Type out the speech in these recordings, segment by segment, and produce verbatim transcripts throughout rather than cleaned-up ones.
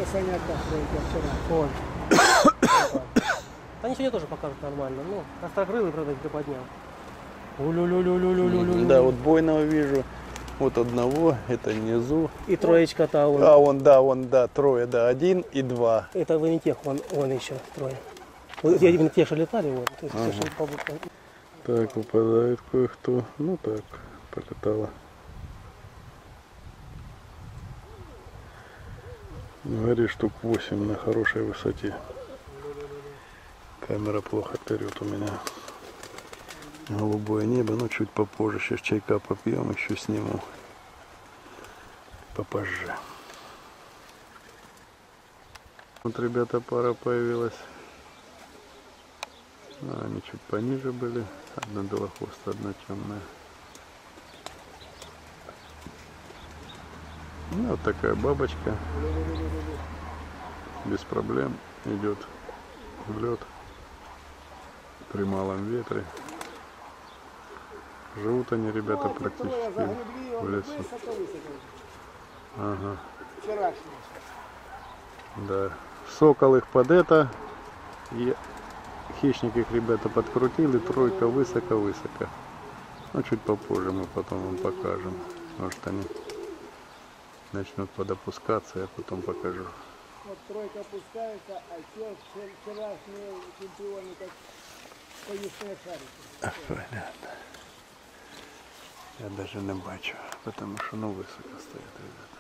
на санях вчера. Вот. Они сегодня тоже покажут нормально. Ну, острокрылый, правда, приподнял. Да, вот бойного вижу. Вот одного, это внизу. И троечка-то он. А, он, да, он, да, трое, да, один и два. Это вы не тех, он, он еще трое. Вот я именно те, что летали, вот. То есть, ага. те, что... Так, выпадает кое-кто. Ну так, полетало. Говорит, штук восемь на хорошей высоте. Камера плохо вперед у меня. Голубое небо, но чуть попозже. Сейчас чайка попьем, еще сниму. Попозже. Вот, ребята, пара появилась. А, они чуть пониже были. Одна белохвостая, одна темная. Ну, вот такая бабочка. Без проблем идет в лед при малом ветре. Живут они, ребята, практически в лесу. Ага. Да. Сокол их под это. И хищник их, ребята, подкрутил. И тройка высоко-высоко. Ну, чуть попозже мы потом вам покажем. Может, они начнут подопускаться, я потом покажу. Вот тройка опускается, а те вчерашние чемпионы, как конечные шарики. Понятно. Я даже не бачу, потому что ну высоко стоят, ребята.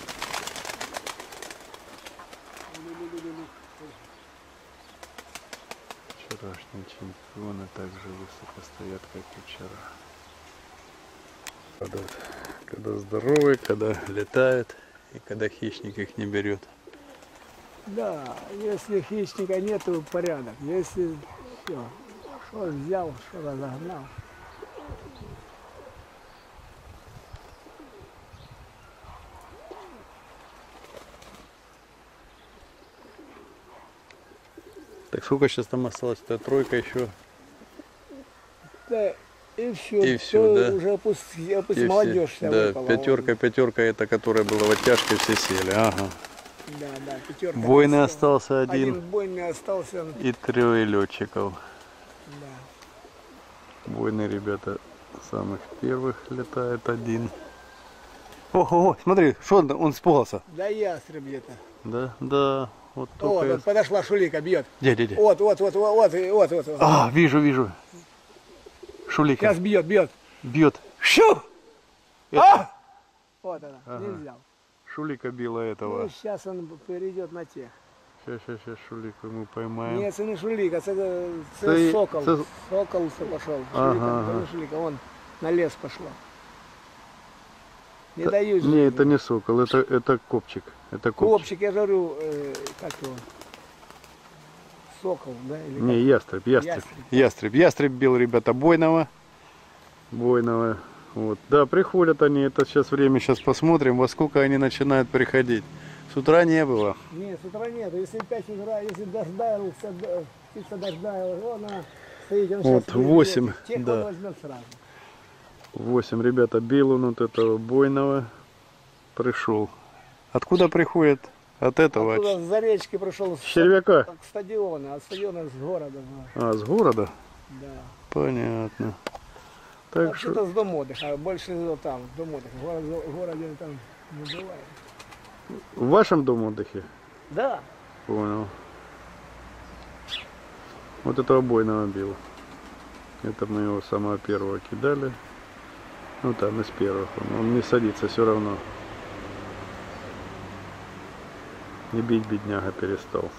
Вчерашние чемпионы также высоко стоят, как и вчера. Когда, когда здоровые, когда летают и когда хищник их не берет. Да, если хищника нету, порядок. Если все, что взял, что разогнал. Так сколько сейчас там осталось? Это тройка еще. Да, и все. И все, да. Уже опуск... опуск... молодежь вся да, выпала. пятерка, пятерка, это которая была в оттяжке, все сели. Ага. Да, да, пятерка. Бойный остался один. Один бойный остался. И трое летчиков. Да. Бойный, ребята, самых первых летает один. Ого, смотри, что он, он испугался? Да ястреб где-то. Да, да. Вот, вот, вот подошла Шулика, бьет. Где, где, где? Вот, вот, вот, вот, вот, вот, вот. А, вижу, вижу. Шулика. Сейчас бьет, бьет. Бьет. Шу! А! Вот она, ага. Не взял. Шулика била этого. Ну, сейчас он перейдет на тех. Сейчас, сейчас, сейчас Шулику мы поймаем. Нет, это не Шулика, это, это сокол. Це... Сокол пошел. Ага, Шулика, ага. это не Шулика, он на лес пошла. Не Та... дают. Не, это не сокол, это, это копчик. Это копчик. Копчик, я говорю, э, как его? Сокол, да? Или не, ястреб, ястреб, ястреб. Ястреб, ястреб бил, ребята, бойного. Бойного. Вот. Да, приходят они, это сейчас время, сейчас посмотрим, во сколько они начинают приходить. С утра не было. Нет, с утра нет. Если пять утра, если дождался, птица дождая, она стоит, он вот восемь, тех да. Он возьмет сразу. восемь, ребята, бил он вот этого бойного, пришел. Откуда приходит? От этого? Откуда с речки пришел. С червяка? К стадиона, от стадиона с города. А, с города? Да. Понятно. Так что... с дом отдыха, а больше там, дом отдыха. В городе, в городе там не бывает. В вашем доме отдыхе? Да. Понял. Вот этого бойного бил. Это мы его самого первого кидали. Ну там из первых. Он, он не садится все равно. Не бить бедняга перестал.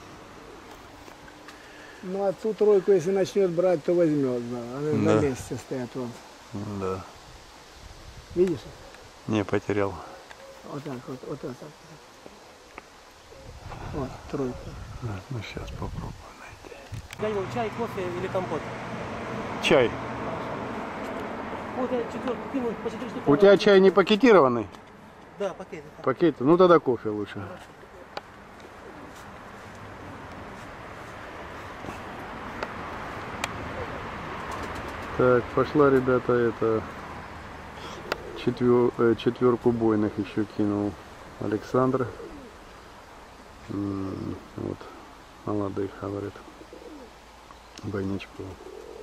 Ну а ту тройку, если начнет брать, то возьмет. Да. Они да. На месте стоят вон. Да. Видишь? Не, потерял. Вот так вот, вот так. Вот, тройка. Да, ну сейчас попробую найти. Чай, кофе или компот? Чай. Вот я четвертый кинул, по четыре штуки. У тебя чай не пакетированный? Да, пакеты. Пакеты? Ну тогда кофе лучше. Хорошо. Так, пошла, ребята, это четвер, четверку бойных еще кинул Александр. М, Вот, молодых, говорит, бойнячков.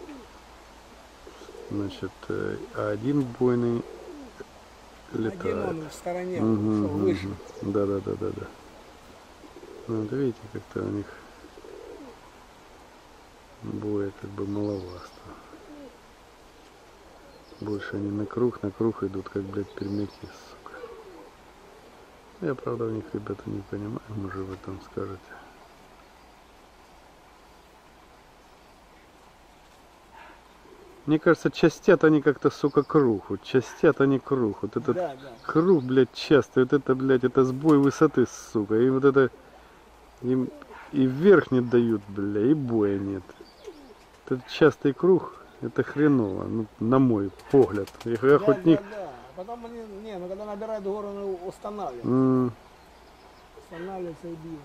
Значит, э, а один буйный Один летает. он в стороне, Мгм, ушел выше. мгм. Да, да, да, да, да. Ну, вот видите, как-то у них боя как бы маловато. Больше они на круг, на круг идут, как, блядь, пермяки, сука. Я, правда, у них, ребята, не понимаю, может, вы там скажете. Мне кажется, частят они как-то, сука, круг. Вот частят они круг. Вот этот Да, да. круг, блядь, часто. Вот это, блядь, это сбой высоты, сука. И вот это им и вверх не дают, бля, и боя нет. Этот частый круг, это хреново, ну, на мой погляд. Я, я Да, хоть да, не... да. Потом они, не, ну когда набирают гору, они устанавливают. М, Устанавливаются и бьют.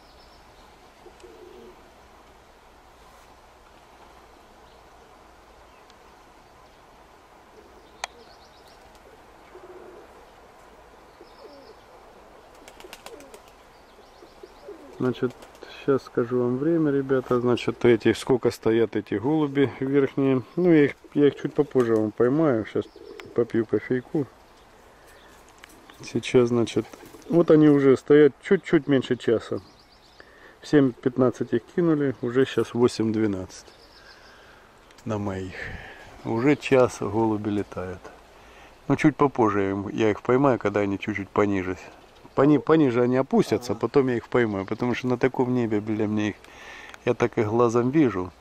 Значит, сейчас скажу вам время, ребята. Значит, эти, сколько стоят эти голуби верхние. Ну, я их, я их чуть попозже вам поймаю. Сейчас попью кофейку. Сейчас, значит, вот они уже стоят чуть-чуть меньше часа. В семь пятнадцать их кинули, уже сейчас восемь двенадцать на моих. Уже час голуби летают. Ну, чуть попозже я им- я их поймаю, когда они чуть-чуть пониже. Пони, пониже они опустятся, потом я их поймаю. Потому что на таком небе, бля, мне их... Я так их глазом вижу.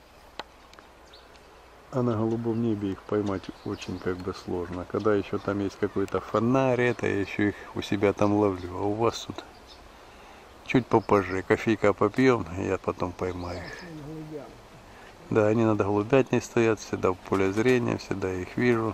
А на голубом небе их поймать очень как бы сложно. Когда еще там есть какой-то фонарь, это я еще их у себя там ловлю. А у вас тут чуть попозже. Кофейка попьем, и я потом поймаю их. Голубям. Да, они над голубятней стоят, всегда в поле зрения, всегда их вижу.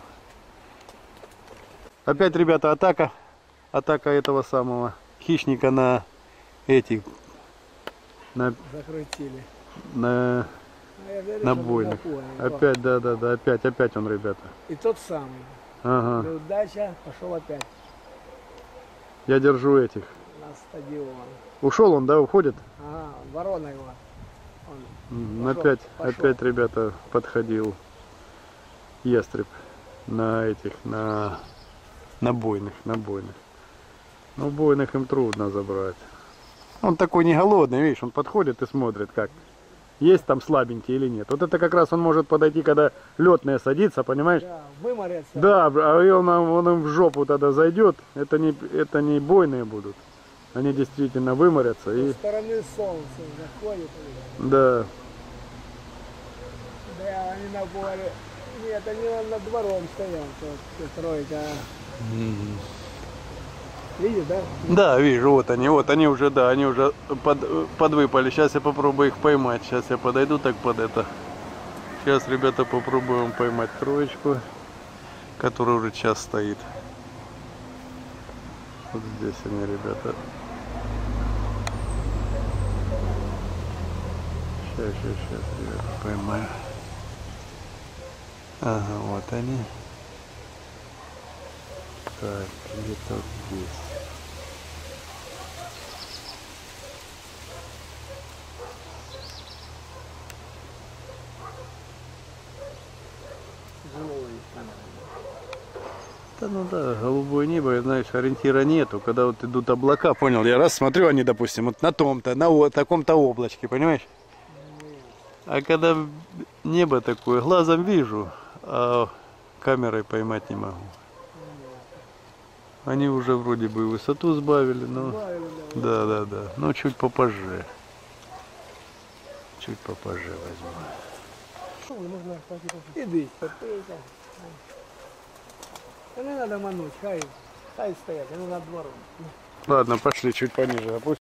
Опять, ребята, атака. Атака этого самого хищника на этих, на, Закрутили. на, А я говорю, на что бойных. напоен. Опять, да, да, да, опять, опять он, ребята. И тот самый. Ага. Неудача, пошел опять Я держу этих. на стадион. Ушел он, да, уходит? Ага, ворона его. Он М, пошел, Опять, пошел. опять, ребята, подходил ястреб на этих, на, на бойных, на бойных. Ну, бойных им трудно забрать. Он такой не голодный, видишь, он подходит и смотрит, как есть там слабенький или нет. Вот это как раз он может подойти, когда летная садится, понимаешь? Да, выморется. Да, а и он, он им в жопу тогда зайдет. Это не, это не бойные будут. Они действительно выморятся Со и стороны солнца заходит. да. Да, они на поле. Нет, они над двором стоят. Вот, все тройка. Видишь, да? Да, вижу, вот они, вот они уже, да, они уже под, подвыпали. Сейчас я попробую их поймать. Сейчас я подойду так под это. Сейчас, ребята, попробуем поймать троечку, которая уже час стоит. Вот здесь они, ребята. Сейчас, сейчас, сейчас, ребята, поймаю. Ага, вот они. Так, где-то вот здесь. Да ну да, голубое небо, знаешь, ориентира нету. Когда вот идут облака, понял, я раз смотрю, они, допустим, вот на том-то, на о- таком-то облачке, понимаешь? А когда небо такое, глазом вижу, а камерой поймать не могу. Они уже вроде бы высоту сбавили, но... Добавили, да. Да, да, да. Но чуть попозже. Чуть попозже возьму. Можно хватит. Иди, попейте. Да не надо мануть, хай, хай стоят, они над двором. Ладно, пошли чуть пониже. Опустим.